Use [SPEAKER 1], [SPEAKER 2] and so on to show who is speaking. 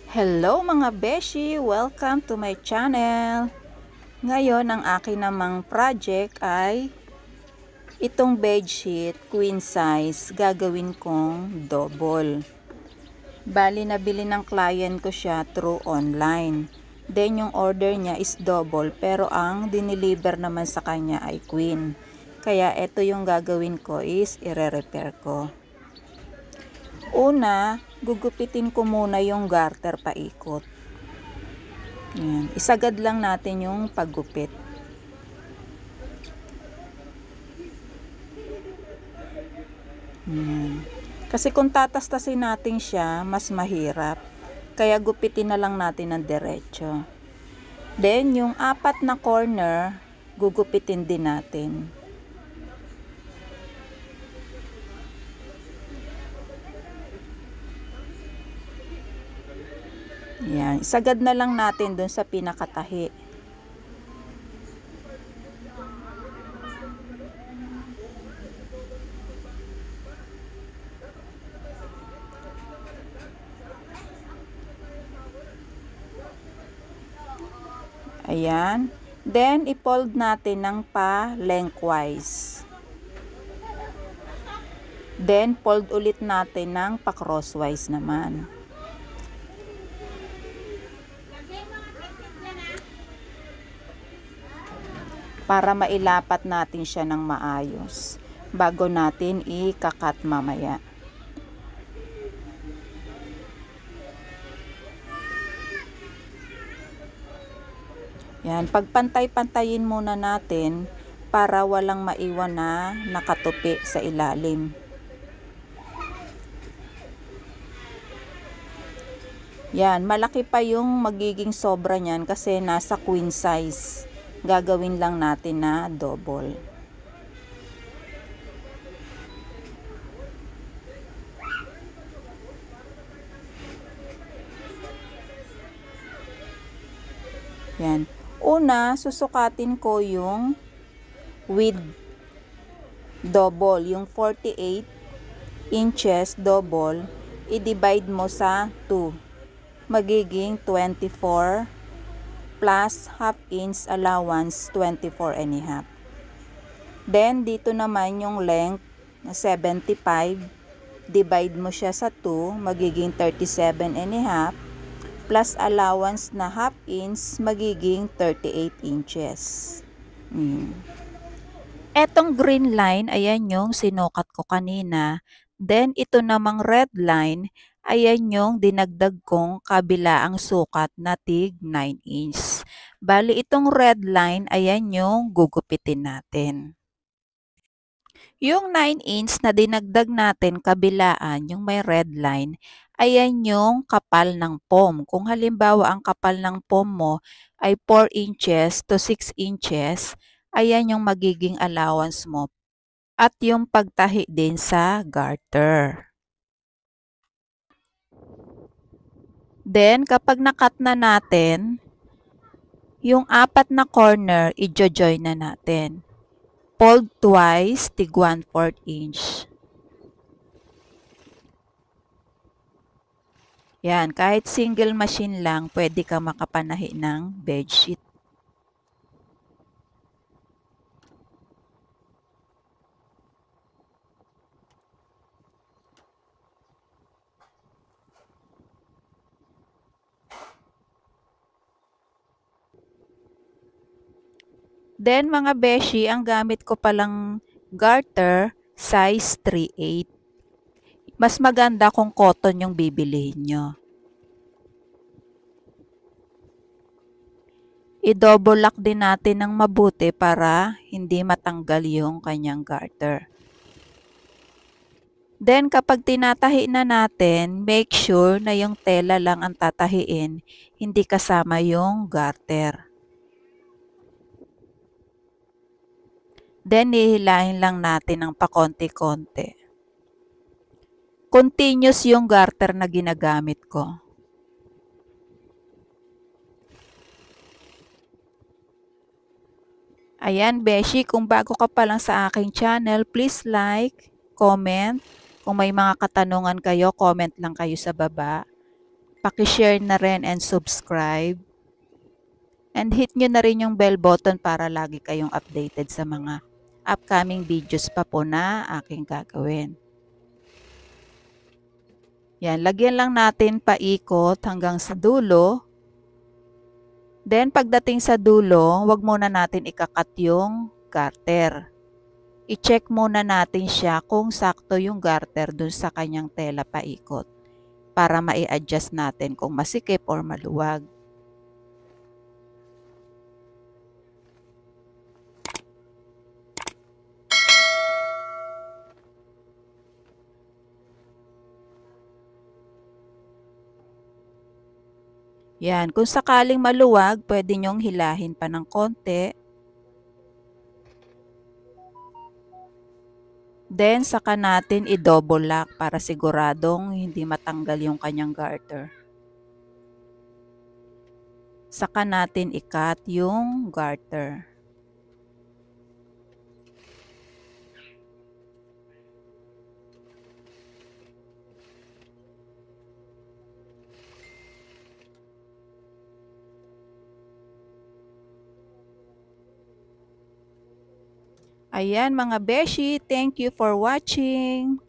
[SPEAKER 1] Hello mga beshi! Welcome to my channel! Ngayon, ang akin namang project ay itong bedsheet, queen size, gagawin kong double. Bali, nabili ng client ko siya through online. Then, yung order niya is double, pero ang dineliver naman sa kanya ay queen. Kaya, ito yung gagawin ko is ire-repair ko. Una, gugupitin ko muna yung garter paikot. Yan. Isagad lang natin yung paggupit. Yan. Kasi kung tatastasin natin siya, mas mahirap. Kaya gupitin na lang natin ng diretso. Then, yung apat na corner, gugupitin din natin. Yan. Isagad na lang natin dun sa pinakatahi. Ayan. Then, i-fold natin ng pa-lengthwise. Then, fold ulit natin ng pa-crosswise naman. Para mailapat natin siya ng maayos bago natin i-cut mamaya. Yan, pagpantay-pantayin muna natin para walang maiwan na nakatupi sa ilalim. Yan, malaki pa yung magiging sobra niyan kasi nasa queen size. Gagawin lang natin na double. Yan. Una, susukatin ko yung width double, yung 48 inches double, i-divide mo sa 2. Magiging 24 plus half inch allowance, 24 and a half. Then, dito naman yung length na 75, divide mo siya sa 2, magiging 37 and a half, plus allowance na half inch, magiging 38 inches. Etong green line, ayan yung sinukat ko kanina. Then, ito namang red line, ayan yung dinagdag kong kabilaang sukat na tig 9 inch. Bali, itong red line, ayan yung gugupitin natin. Yung 9 inch na dinagdag natin kabilaan, yung may red line, ayan yung kapal ng pom. Kung halimbawa ang kapal ng pom mo ay 4 inches to 6 inches, ayan yung magiging allowance mo. At yung pagtahi din sa garter. Then, kapag nakat na natin, yung apat na corner, i-join na natin. Fold twice, tig 1/4 inch. Yan, kahit single machine lang, pwede ka makapanahi ng bedsheet. Then mga beshi, ang gamit ko palang garter, size 3/8. Mas maganda kung cotton yung bibilihin nyo. I-double lock din natin ng mabuti para hindi matanggal yung kanyang garter. Then kapag tinatahi na natin, make sure na yung tela lang ang tatahiin, hindi kasama yung garter. Then hihilahin lang natin ng pakonti-konti. Continuous yung garter na ginagamit ko. Ayan, beshi, kung bago ka pa lang sa aking channel, please like, comment. Kung may mga katanungan kayo, comment lang kayo sa baba. Paki-share na rin and subscribe. And hit nyo na rin yung bell button para lagi kayong updated sa mga upcoming videos pa po na aking gagawin. Yan, lagyan lang natin paikot hanggang sa dulo. Then pagdating sa dulo, wag muna natin ikakat yung garter. I-check muna natin siya kung sakto yung garter dun sa kanyang tela paikot para mai-adjust natin kung masikip or maluwag. Yan, kung sakaling maluwag, pwede nyong hilahin pa ng konti. Then, saka natin i-double lock para siguradong hindi matanggal yung kanyang garter. Saka natin i-cut yung garter. Ayan mga beshi, thank you for watching.